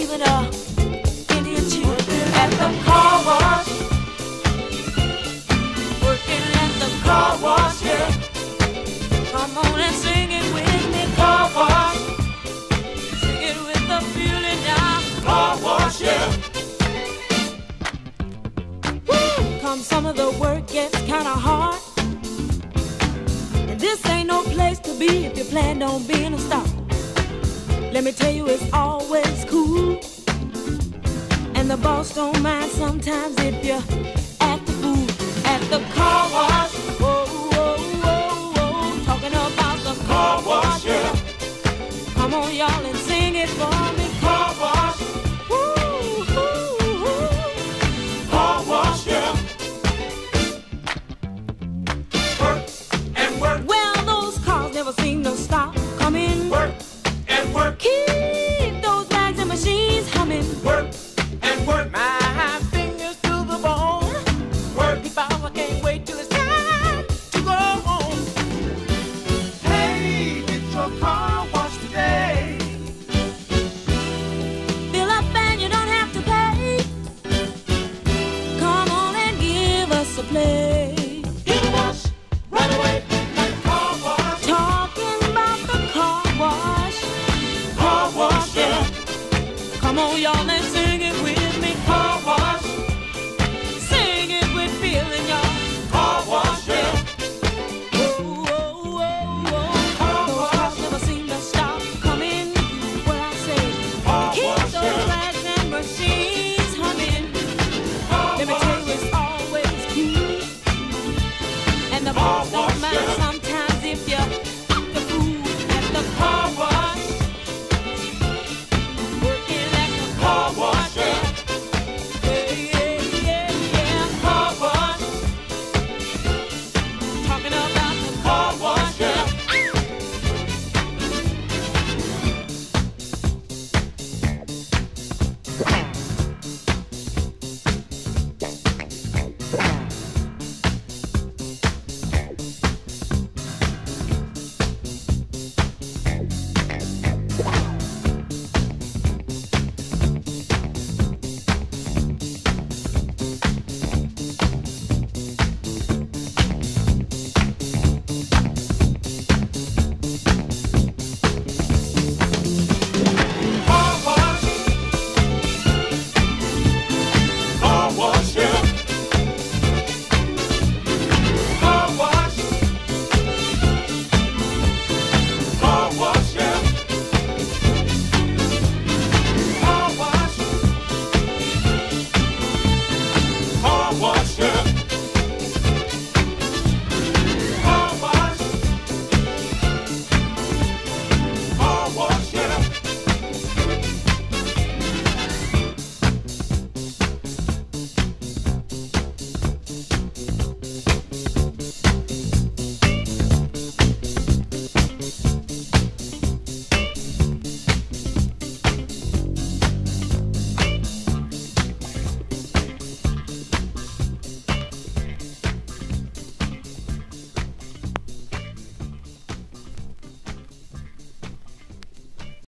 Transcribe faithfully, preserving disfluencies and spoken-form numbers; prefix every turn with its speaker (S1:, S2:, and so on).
S1: even a Indian chief at the car wash. Working at the car wash, yeah. Come on and sing it with me, car wash. Sing it with the feeling now, car wash, yeah. Woo! Come some of the work gets kinda hard, and this ain't no place to be if you plan on being a star. Let me tell you, it's always cool, and the boss don't mind sometimes if you act the fool at the car wash. Whoa, whoa, whoa, whoa, talking about the car wash, yeah. Come on, y'all, and sing it for me, car wash. Woo, woo, woo. Car wash, yeah. Work and work. Well, those cars never seem to stop coming. Work and work. Keep those bags and machines humming. Work and work. My fingers to the bone. Work. Because I can't wait till it's time to go home. Hey, get your car washed today. Fill up and you don't have to pay. Come on and give us a play. Get a wash right away. Like car wash. Talking about the car wash. Car wash, yeah. Come on, y'all.